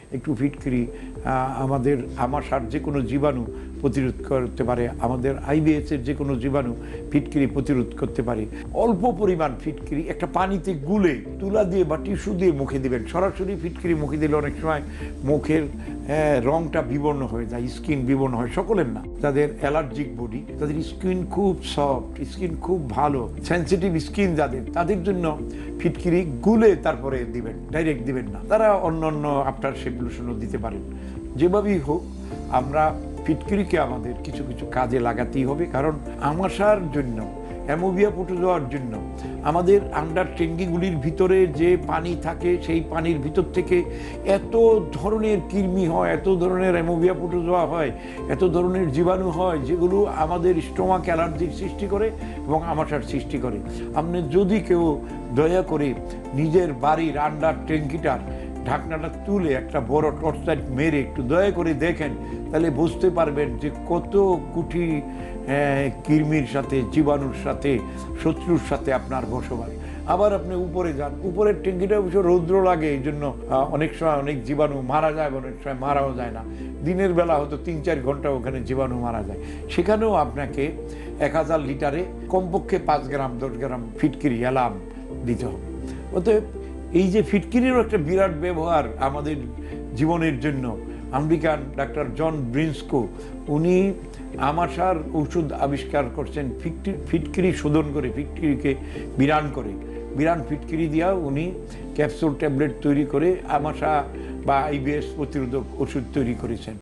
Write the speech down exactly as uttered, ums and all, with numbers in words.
একটু ফিটকিরি আমাদের আমাশার যে কোনো জীবাণু প্রতিরোধ করতে পারে, আমাদের আইবিএসের যে কোনো জীবাণু ফিটকিরি প্রতিরোধ করতে পারে। অল্প পরিমাণ ফিটকিরি একটা পানিতে গুলে তুলা দিয়ে বা টিস্যু দিয়ে মুখে দিবেন। সরাসরি ফিটকিরি মুখে দিলে অনেক সময় মুখের রংটা বিবর্ণ হয়ে যায়, স্কিন বিবর্ণ হয়। সকলের না, যাদের অ্যালার্জিক বডি, তাদের স্কিন খুব সফট, স্কিন খুব ভালো, সেন্সিটিভ স্কিন যাদের, তাদের জন্য ফিটকিরি গুলে তারপরে দিবেন, ডাইরেক্ট দিবেন না। তারা অন্য অন্য আফটার শেভ লোশনও দিতে পারেন। যেভাবেই হোক আমরা ফিটকিরিকে আমাদের কিছু কিছু কাজে লাগাতেই হবে, কারণ আমাশার জন্য, অ্যামোবিয়া প্রোটোজোয়ার জন্য আমাদের আন্ডার ট্যাঙ্কিগুলির ভিতরে যে পানি থাকে, সেই পানির ভিতর থেকে এত ধরনের কৃমি হয়, এত ধরনের অ্যামোবিয়া প্রোটোজোয়া হয়, এত ধরনের জীবাণু হয়, যেগুলো আমাদের স্টোমাক অ্যালার্জির সৃষ্টি করে এবং আমাশার সৃষ্টি করে। আপনি যদি কেউ দয়া করে নিজের বাড়ির আন্ডার ট্যাঙ্কিটার ঢাকনাটা তুলে একটা বড় টর্চ লাইট মেরে একটু দয়া করে দেখেন, তাহলে বুঝতে পারবেন যে কত কোটি কৃমির সাথে, জীবাণুর সাথে, শত্রুর সাথে আপনার বসবাস। আবার আপনি উপরে যান, উপরের ট্যাঙ্কিটা অবশ্য রৌদ্র লাগে, এই জন্য অনেক সময় অনেক জীবাণু মারা যায়, অনেক সময় মারাও যায় না। দিনের বেলা হয়তো তিন চার ঘন্টা ওখানে জীবাণু মারা যায়। সেখানেও আপনাকে এক হাজার লিটারে কমপক্ষে পাঁচ গ্রাম দশ গ্রাম ফিটকিরি অ্যালার্ম দিতে হবে। অতএব এই যে ফিটকিরিরও একটা বিরাট ব্যবহার আমাদের জীবনের জন্য। আমেরিকান ডাক্তার জন ব্রিন্সকো, উনি আমাশার ঔষধ আবিষ্কার করছেন ফিটকিরি শোধন করে, ফিটকিরিকে বিরান করে, বিরান ফিটকিরি দিয়া উনি ক্যাপসুল ট্যাবলেট তৈরি করে আমাশা বা আইবিএস প্রতিরোধক ওষুধ তৈরি করেছেন।